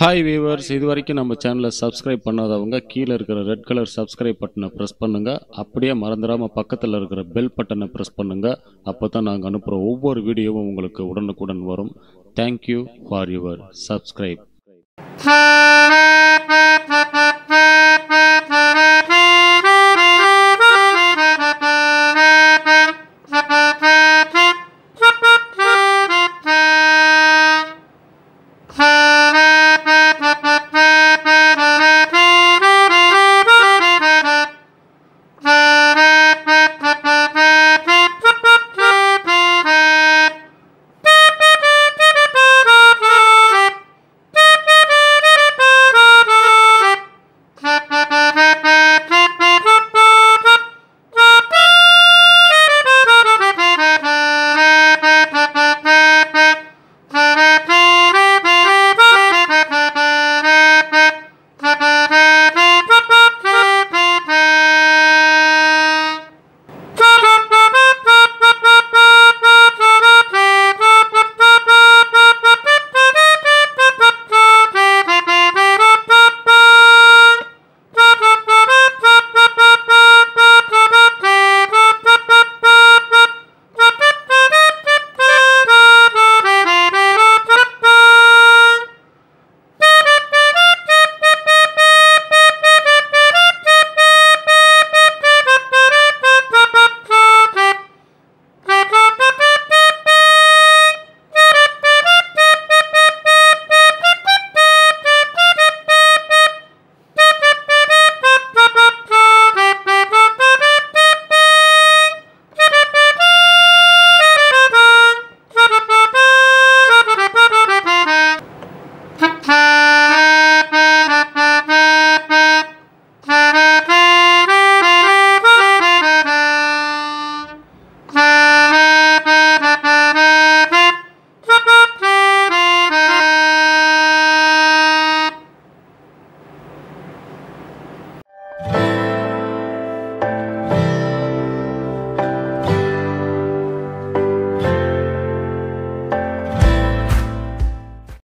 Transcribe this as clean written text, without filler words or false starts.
Hi viewers, இது வரைக்கும் நம்ம சேனலை சப்ஸ்கிரைப் பண்ணாதவங்க கீழே இருக்கிற ரெட் கலர் சப்ஸ்கிரைப் பட்டனை ப்ரெஸ் பண்ணுங்கள். அப்படியே மறந்துடாமல் பக்கத்தில் இருக்கிற பெல் பட்டனை ப்ரெஸ் பண்ணுங்கள். அப்போ தான் நாங்கள் அனுப்புகிற ஒவ்வொரு வீடியோவும் உங்களுக்கு உடனுக்குடன் வரும். Thank you for your subscribe.